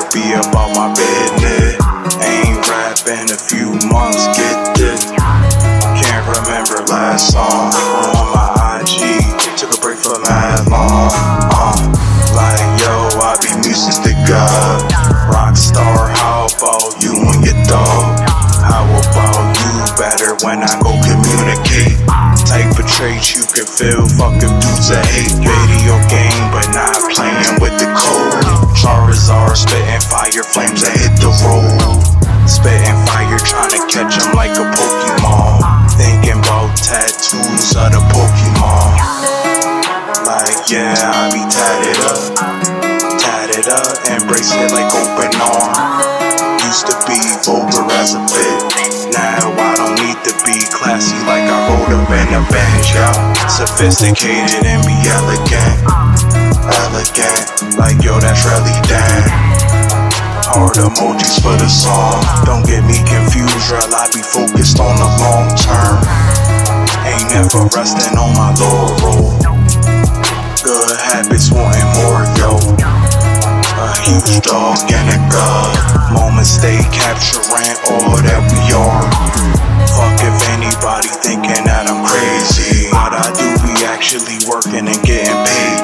be about my business. Ain't rapping a few months, get this. Can't remember last song on my IG. Took a break for mad long. Like yo, I be music to God. Rockstar, how about you and your dog? How about you better when I go communicate? Type of traits you can feel, fuck them dudes that hate. Video game, but not playing with the code. Charizard spitting fire flames that hit the road. Spitting fire, trying to catch them like a Pokemon. Thinking about tattoos of the Pokemon. Like yeah, I be tatted up, embrace it like open arm. Used to be vulgar as a bit, now I don't need to be classy like I rolled up in a bench, yo. Sophisticated and be elegant, like yo, that's really damn. Hard emojis for the song, don't get me confused, girl, I be focused on the long term. Ain't never resting on my laurel. Good habits wanting more, yo. A huge dog and a god. Moments stay capturing all that we are. Fuck if anybody thinking that I'm crazy. What I do be actually working and getting paid.